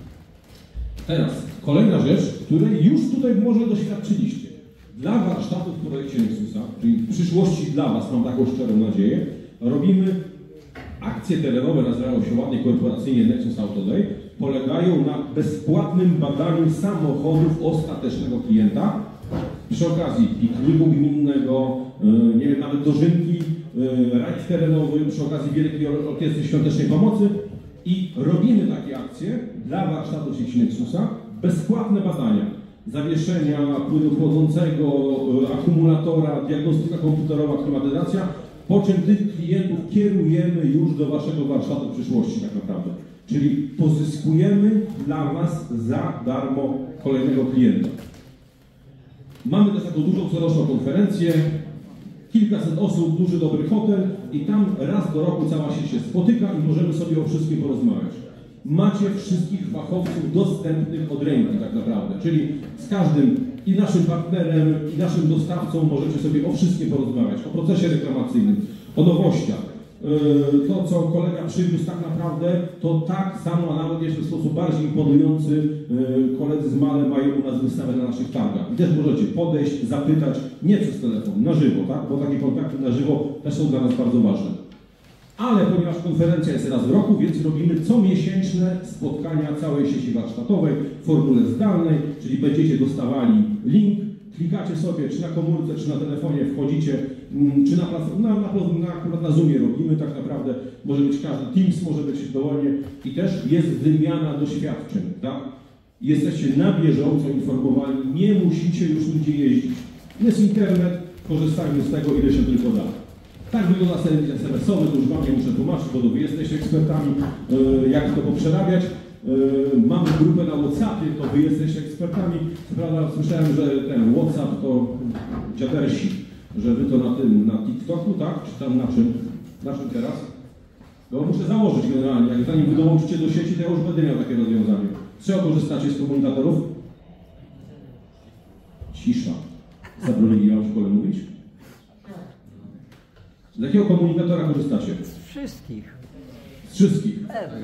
Teraz kolejna rzecz, której już tutaj może doświadczyliście. Dla warsztatu w projekcie Nexusa, czyli w przyszłości dla Was, mam taką szczerą nadzieję, robimy akcje terenowe, nazywają się ładnie korporacyjnie Nexus Auto Day, polegają na bezpłatnym badaniu samochodów ostatecznego klienta przy okazji pikniku gminnego, nie wiem, nawet dożynki, rajd terenowy, przy okazji Wielkiej Orkiestry Świątecznej Pomocy i robimy takie akcje dla warsztatu sieci Nexusa, bezpłatne badania. zawieszenia płynu chłodzącego, akumulatora, diagnostyka komputerowa, klimatyzacja, po czym tych klientów kierujemy już do waszego warsztatu w przyszłości tak naprawdę. Czyli pozyskujemy dla was za darmo kolejnego klienta. Mamy też taką dużą coroczną konferencję, kilkaset osób, duży dobry hotel i tam raz do roku cała sieć się spotyka i możemy sobie o wszystkim porozmawiać. Macie wszystkich fachowców dostępnych od ręki tak naprawdę, czyli z każdym i naszym partnerem, i naszym dostawcą możecie sobie o wszystkim porozmawiać, o procesie reklamacyjnym, o nowościach. To, co kolega przywiózł tak naprawdę, to tak samo, a nawet jeszcze w sposób bardziej imponujący koledzy z Male mają u nas wystawę na naszych targach. I też możecie podejść, zapytać, nie przez telefon, na żywo, tak? Bo takie kontakty na żywo też są dla nas bardzo ważne. Ale ponieważ konferencja jest raz w roku, więc robimy comiesięczne spotkania całej sieci warsztatowej w formule zdalnej, czyli będziecie dostawali link, klikacie sobie, czy na komórce, czy na telefonie wchodzicie, czy na, na, na, na, na Zoomie robimy tak naprawdę, może być każdy, Teams może być dowolnie i też jest wymiana doświadczeń, tak? Jesteście na bieżąco informowani, nie musicie już nigdzie jeździć. Jest internet, korzystajmy z tego, ile się tylko da. Tak wygląda serwis es em esowy, to już wam nie muszę tłumaczyć, bo to wy jesteście ekspertami, jak to poprzerabiać. Mamy grupę na WhatsAppie, to wy jesteście ekspertami. Co prawda słyszałem, że ten WhatsApp to dziadersi, że wy to na tym, na TikToku, tak? Czy tam na czym? Na czym teraz? No muszę założyć generalnie, jak zanim wy dołączycie do sieci, to ja już będę miał takie rozwiązanie. Z czego korzystacie z komunikatorów? Cisza. Zabronili wam w szkole mówić? Z jakiego komunikatora korzystacie? Z wszystkich. Z wszystkich?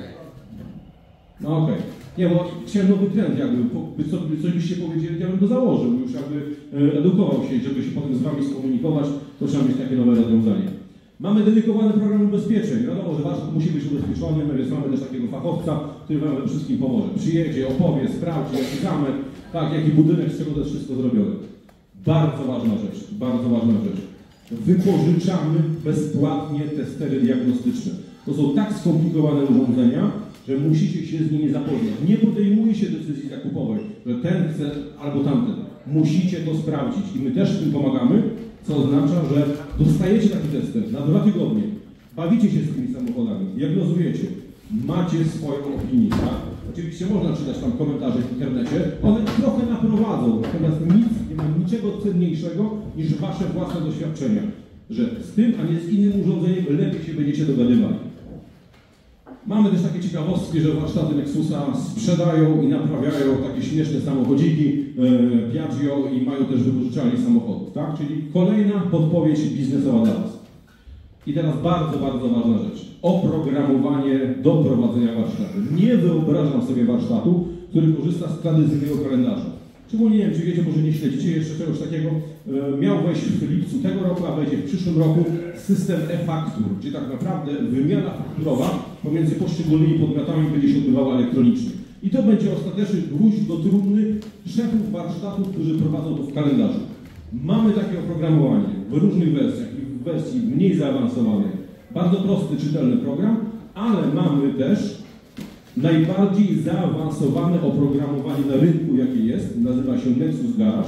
No okej. Okay. Nie, bo chciałem nowy trend jakby, by co, by coś byście powiedzieli, ja bym to założył, już jakby e, edukował się, żeby się potem z wami skomunikować, to trzeba mieć takie nowe rozwiązanie. Mamy dedykowany program ubezpieczeń. Wiadomo, że warsztat musi być ubezpieczony, no więc mamy też takiego fachowca, który wam we wszystkim pomoże. Przyjedzie, opowie, sprawdzi, jaki zamek, tak, jaki budynek, z czego to jest wszystko zrobione. Bardzo ważna rzecz, bardzo ważna rzecz. Wypożyczamy bezpłatnie testery diagnostyczne. To są tak skomplikowane urządzenia, że musicie się z nimi zapoznać. Nie podejmuje się decyzji zakupowej, że ten chce albo tamten. Musicie to sprawdzić i my też w tym pomagamy, co oznacza, że dostajecie taki tester na dwa tygodnie, bawicie się z tymi samochodami, diagnozujecie, macie swoją opinię. Tak? Oczywiście można czytać tam komentarze w internecie, one trochę naprowadzą, natomiast nic, nie ma niczego cenniejszego niż wasze własne doświadczenia, że z tym, a nie z innym urządzeniem lepiej się będziecie dogadywali. Mamy też takie ciekawostki, że warsztaty Nexusa sprzedają i naprawiają takie śmieszne samochodziki e, Piaggio i mają też wypożyczalnie samochodów, tak? Czyli kolejna podpowiedź biznesowa dla was. I teraz bardzo, bardzo ważna rzecz. Oprogramowanie do prowadzenia warsztatu. Nie wyobrażam sobie warsztatu, który korzysta z tradycyjnego kalendarza. Szczególnie nie wiem, czy wiecie, może nie śledzicie jeszcze czegoś takiego. E, miał wejść w lipcu tego roku, a wejdzie w przyszłym roku system e-faktur, czyli tak naprawdę wymiana fakturowa pomiędzy poszczególnymi podmiotami będzie się odbywała elektronicznie. I to będzie ostateczny gwóźdź do trumny szefów warsztatów, którzy prowadzą to w kalendarzu. Mamy takie oprogramowanie w różnych wersjach i w wersji mniej zaawansowanej. Bardzo prosty, czytelny program, ale mamy też najbardziej zaawansowane oprogramowanie na rynku, jakie jest, nazywa się Nexus Garage.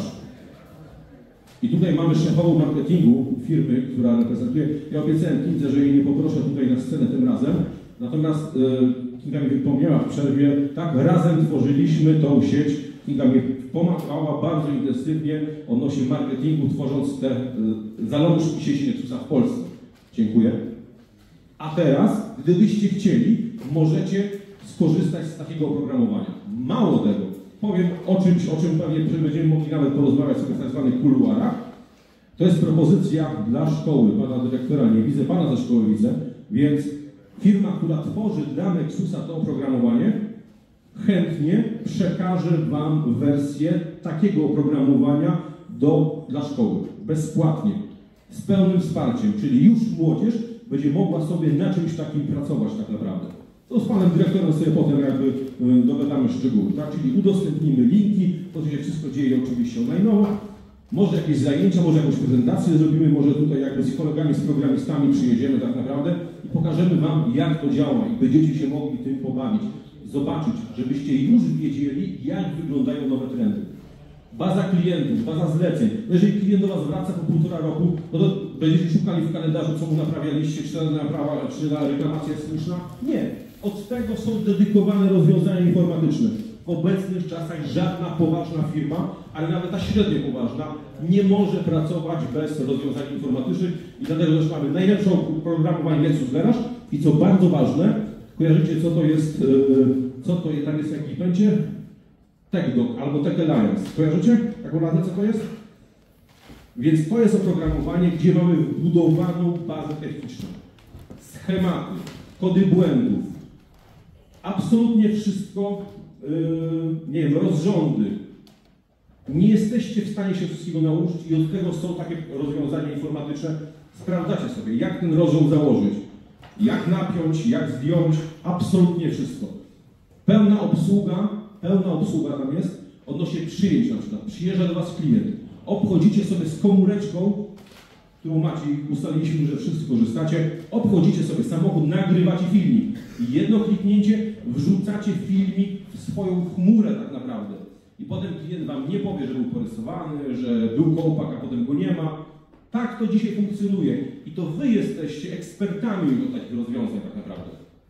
I tutaj mamy szefową marketingu firmy, która reprezentuje. Ja obiecałem Kince, że jej nie poproszę tutaj na scenę tym razem. Natomiast e, Kinga mi wypomniała w przerwie, tak, razem tworzyliśmy tą sieć. Kinga mi pomagała bardzo intensywnie odnośnie marketingu, tworząc te e, zalążki sieci Nexusa w Polsce. Dziękuję. A teraz, gdybyście chcieli, możecie skorzystać z takiego oprogramowania. Mało tego, powiem o czymś, o czym pewnie będziemy mogli nawet porozmawiać sobie w tak zwanych kuluarach. To jest propozycja dla szkoły. Pana dyrektora nie widzę, pana ze szkoły widzę, więc firma, która tworzy dla Nexusa to oprogramowanie, chętnie przekaże wam wersję takiego oprogramowania do, dla szkoły. Bezpłatnie. Z pełnym wsparciem, czyli już młodzież będzie mogła sobie na czymś takim pracować tak naprawdę. To z panem dyrektorem sobie potem jakby y, dogadamy szczegóły, tak? Czyli udostępnimy linki, to się wszystko dzieje oczywiście online'owo. Może jakieś zajęcia, może jakąś prezentację zrobimy, może tutaj jakby z kolegami, z programistami przyjedziemy tak naprawdę i pokażemy wam, jak to działa i będziecie się mogli tym pobawić, zobaczyć, żebyście już wiedzieli, jak wyglądają nowe trendy. baza klientów, baza zleceń. No jeżeli klient do Was wraca po półtora roku, no to będziecie szukali w kalendarzu, co mu naprawialiście, czy ta naprawa, czy ta reklamacja jest słuszna? Nie. Od tego są dedykowane rozwiązania informatyczne. W obecnych czasach żadna poważna firma, ale nawet ta średnio poważna, nie może pracować bez rozwiązań informatycznych i dlatego też mamy najlepsze oprogramowanie Nexus Garage i co bardzo ważne, kojarzycie co to jest, co to jest, tam jest jaki będzie? TechDoc albo Tech Alliance. Kojarzycie taką nazwę, co to jest? Więc to jest oprogramowanie, gdzie mamy wbudowaną bazę techniczną, schematy, kody błędów, absolutnie wszystko, yy, nie wiem, rozrządy. Nie jesteście w stanie się wszystkiego nauczyć i od tego są takie rozwiązania informatyczne. Sprawdzacie sobie, jak ten rozrząd założyć, jak napiąć, jak zdjąć, absolutnie wszystko. Pełna obsługa, pełna obsługa tam jest, odnośnie przyjęć na przykład. Przyjeżdża do Was klient, obchodzicie sobie z komóreczką, którą macie, ustaliliśmy, że wszyscy korzystacie, obchodzicie sobie samochód, nagrywacie filmik i jedno kliknięcie wrzucacie filmik w swoją chmurę tak naprawdę. I potem klient Wam nie powie, że był porysowany, że był kołpak, a potem go nie ma. Tak to dzisiaj funkcjonuje i to Wy jesteście ekspertami od takich rozwiązań tak naprawdę.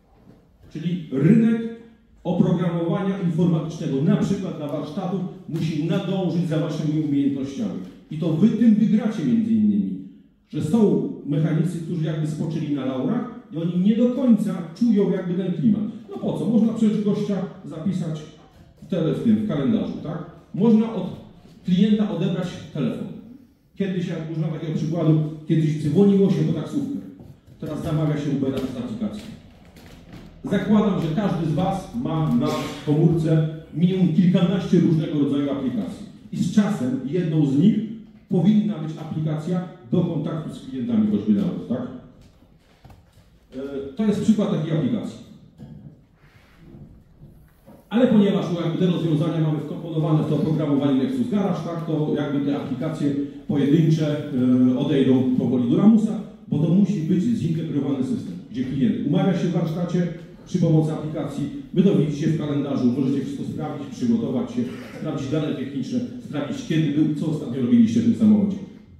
Czyli rynek oprogramowania informatycznego, na przykład dla warsztatów, musi nadążyć za Waszymi umiejętnościami. I to Wy tym wygracie między innymi. Że są mechanicy, którzy jakby spoczyli na laurach i oni nie do końca czują jakby ten klimat. No po co? Można przecież gościa zapisać w, tele, w tym, w kalendarzu, tak? Można od klienta odebrać telefon. Kiedyś, jak używam takiego przykładu, kiedyś dzwoniło się po taksówkę. Teraz zamawia się Ubera z aplikacji. Zakładam, że każdy z Was ma na komórce minimum kilkanaście różnego rodzaju aplikacji. I z czasem jedną z nich powinna być aplikacja do kontaktu z klientami choćby nawet, tak? To jest przykład takiej aplikacji. Ale ponieważ no, jakby te rozwiązania mamy wkomponowane w to oprogramowanie Nexus Garage, tak, to jakby te aplikacje pojedyncze yy, odejdą powoli do lamusa, bo to musi być zintegrowany system, gdzie klient umawia się w warsztacie przy pomocy aplikacji, wy to widzicie w kalendarzu, możecie wszystko sprawdzić, przygotować się, sprawdzić dane techniczne, sprawdzić kiedy był, co ostatnio robiliście w tym samochodzie.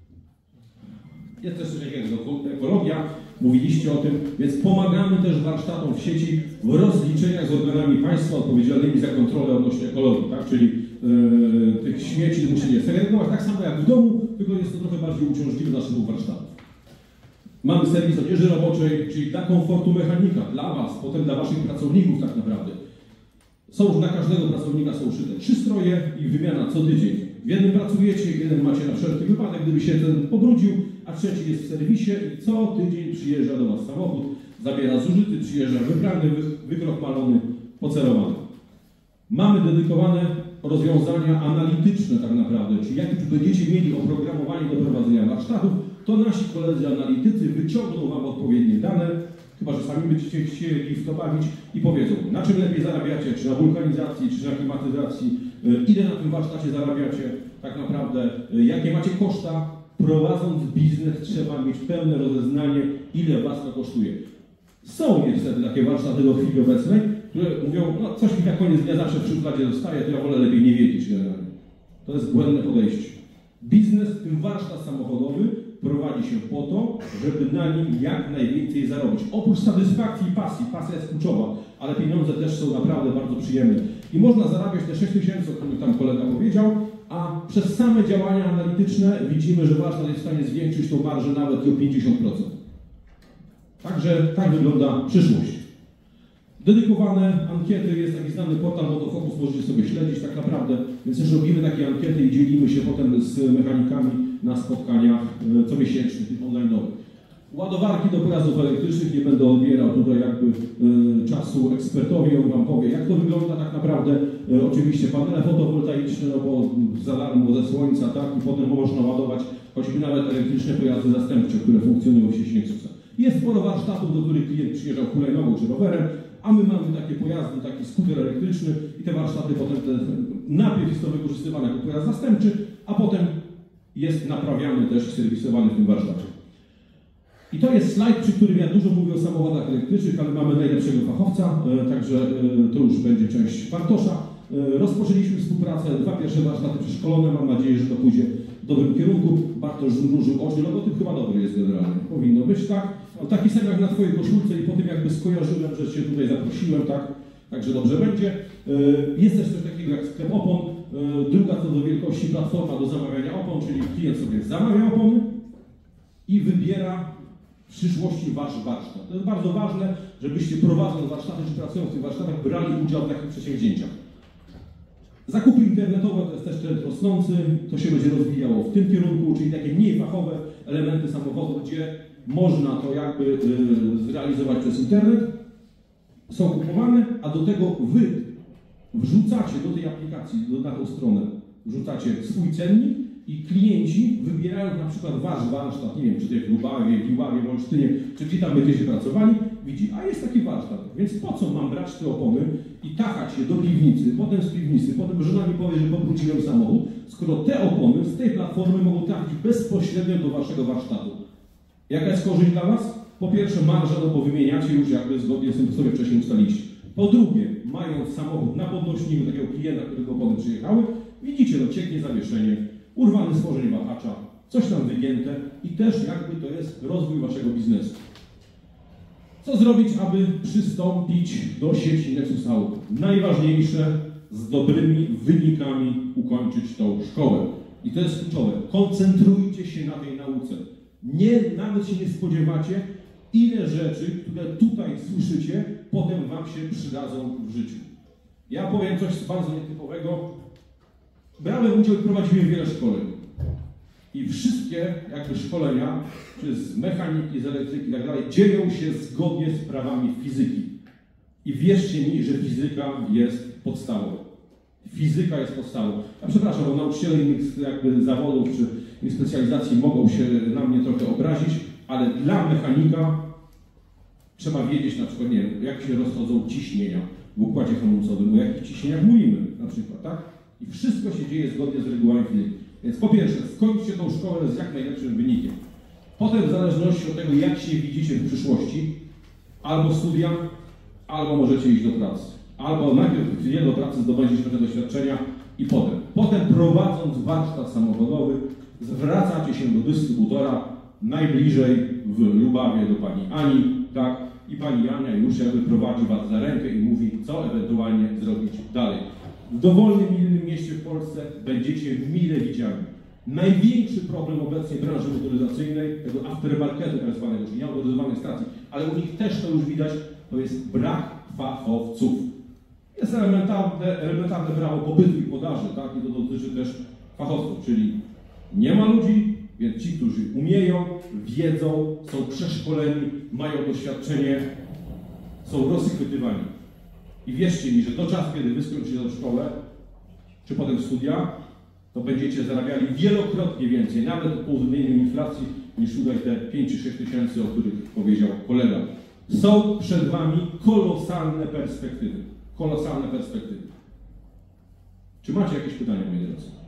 Jest też coś takiego jak ekologia, mówiliście o tym, więc pomagamy też warsztatom w sieci w rozliczeniach z organami państwa odpowiedzialnymi za kontrolę odnośnie ekologii, tak? Czyli yy, tych śmieci musimy segregować tak samo jak w domu, tylko jest to trochę bardziej uciążliwe dla naszych warsztatów. Mamy serwis odzieży roboczej, czyli dla komfortu mechanika, dla Was, potem dla Waszych pracowników tak naprawdę. Są, dla każdego pracownika są szyte trzy stroje i wymiana co tydzień. W jednym pracujecie, jeden macie na wszelki wypadek, gdyby się ten pobrudził, a trzeci jest w serwisie i co tydzień przyjeżdża do Was samochód, zabiera zużyty, przyjeżdża wybrany, wykrochmalony, pocerowany. Mamy dedykowane rozwiązania analityczne tak naprawdę, czyli jak już będziecie mieli oprogramowanie do prowadzenia warsztatów, to nasi koledzy analitycy wyciągną Wam odpowiednie dane, chyba że sami będziecie chcieli w to bawić i powiedzą, na czym lepiej zarabiacie, czy na wulkanizacji, czy na klimatyzacji, ile na tym warsztacie zarabiacie, tak naprawdę, jakie macie koszta. Prowadząc biznes trzeba mieć pełne rozeznanie, ile Was to kosztuje. Są niestety takie warsztaty do chwili obecnej, które mówią, no coś mi na koniec dnia zawsze w szufladzie zostaje, to ja wolę lepiej nie wiedzieć generalnie. To jest błędne podejście. Biznes, w tym warsztat samochodowy, prowadzi się po to, żeby na nim jak najwięcej zarobić. Oprócz satysfakcji i pasji, pasja jest kluczowa, ale pieniądze też są naprawdę bardzo przyjemne. I można zarabiać te sześć tysięcy, o których tam kolega powiedział, a przez same działania analityczne widzimy, że warsztat jest w stanie zwiększyć tą marżę nawet o pięćdziesiąt procent. Także tak wygląda przyszłość. Dedykowane ankiety, jest taki znany portal Motofocus, możecie sobie śledzić tak naprawdę, więc też robimy takie ankiety i dzielimy się potem z mechanikami na spotkaniach comiesięcznych, online'owych. Ładowarki do pojazdów elektrycznych, nie będę odbierał tutaj jakby y, czasu ekspertowi, on Wam powie, jak to wygląda tak naprawdę. Y, oczywiście panele fotowoltaiczne, no bo z alarmu, ze słońca, tak, i potem można ładować choćby nawet elektryczne pojazdy zastępcze, które funkcjonują w sieci Nexusa. Jest sporo warsztatów, do których klient przyjeżdżał hulajnogą czy rowerem, a my mamy takie pojazdy, taki skuter elektryczny i te warsztaty potem, te, najpierw jest to wykorzystywane jako pojazd zastępczy, a potem jest naprawiany też, serwisowany w tym warsztacie. I to jest slajd, przy którym ja dużo mówię o samochodach elektrycznych, ale mamy najlepszego fachowca, e, także e, to już będzie część Bartosza. Rozpoczęliśmy współpracę, dwa pierwsze warsztaty przeszkolone, mam nadzieję, że to pójdzie w dobrym kierunku. Bartosz zmrużył oczy, logotyp chyba dobry jest generalnie, powinno być, tak? No, taki sam jak na Twojej koszulce i po tym jakby skojarzyłem, że Cię tutaj zaprosiłem, tak? Także dobrze będzie. Jest też coś takiego jak sklep opon, druga co do wielkości platforma do zamawiania opon, czyli klient sobie zamawia opony i wybiera w przyszłości Wasz warsztat. To jest bardzo ważne, żebyście prowadząc warsztaty czy pracując w tych warsztatach brali udział w takich przedsięwzięciach. Zakupy internetowe to jest też trend rosnący, to się będzie rozwijało w tym kierunku, czyli takie mniej fachowe elementy samochodu, gdzie można to jakby yy, zrealizować przez internet, są kupowane, a do tego Wy wrzucacie do tej aplikacji, do, na tą stronę, wrzucacie swój cennik i klienci wybierają na przykład Wasz warsztat, nie wiem, czy to jest w Lubawie, w Iławie, w Olsztynie, czy gdzie tam będziecie pracowali, widzi, a jest taki warsztat, więc po co mam brać te opony i tachać je do piwnicy, potem z piwnicy, potem żona mi powie, że pobrudziłem samochód, skoro te opony z tej platformy mogą trafić bezpośrednio do Waszego warsztatu. Jaka jest korzyść dla Was? Po pierwsze marża, no bo wymieniacie już jakby zgodnie z tym, co sobie wcześniej ustaliliście. Po drugie, mając samochód na podnośniku takiego klienta, którego opony przyjechały, widzicie, no cieknie zawieszenie, urwany stworzeń wahacza, coś tam wygięte i też jakby to jest rozwój Waszego biznesu. Co zrobić, aby przystąpić do sieci Nexus Auto? Najważniejsze, z dobrymi wynikami ukończyć tą szkołę. I to jest kluczowe. Koncentrujcie się na tej nauce. Nie, nawet się nie spodziewacie, ile rzeczy, które tutaj słyszycie, potem Wam się przydadzą w życiu. Ja powiem coś bardzo nietypowego. Brałem udział i prowadziłem wiele szkoleń. I wszystkie jakby szkolenia, czy z mechaniki, z elektryki i tak dalej, dzieją się zgodnie z prawami fizyki. I wierzcie mi, że fizyka jest podstawą. Fizyka jest podstawą. Ja przepraszam, bo nauczyciele innych jakby zawodów czy innych specjalizacji mogą się na mnie trochę obrazić, ale dla mechanika trzeba wiedzieć na przykład, nie wiem, jak się rozchodzą ciśnienia w układzie hamulcowym, o jakich ciśnieniach mówimy na przykład, tak? I wszystko się dzieje zgodnie z regułami fizyki. Więc po pierwsze, skończcie tą szkołę z jak najlepszym wynikiem. Potem w zależności od tego, jak się widzicie w przyszłości, albo studia, albo możecie iść do pracy. Albo najpierw nie do pracy zdobędziecie trochę doświadczenia i potem. Potem prowadząc warsztat samochodowy, zwracacie się do dystrybutora najbliżej w Lubawie do pani Ani, tak? I pani Ania już jakby prowadzi Was za rękę i mówi, co ewentualnie zrobić dalej. W dowolnym innym mieście w Polsce będziecie mile widziani. Największy problem obecnie branży motoryzacyjnej, tego aftermarketu tak zwanego, czyli nieautoryzowanych stacji, ale u nich też to już widać, to jest brak fachowców. Jest elementarne, elementarne prawo pobytu i podaży, tak? I to dotyczy też fachowców, czyli nie ma ludzi, więc ci, którzy umieją, wiedzą, są przeszkoleni, mają doświadczenie, są rozchwytywani. I wierzcie mi, że do czasu, kiedy wy skończycie tę szkołę, czy potem studia, to będziecie zarabiali wielokrotnie więcej, nawet po uwzględnieniu inflacji, niż tutaj te pięć czy sześć tysięcy, o których powiedział kolega. Są przed Wami kolosalne perspektywy. Kolosalne perspektywy. Czy macie jakieś pytania, moi drodzy?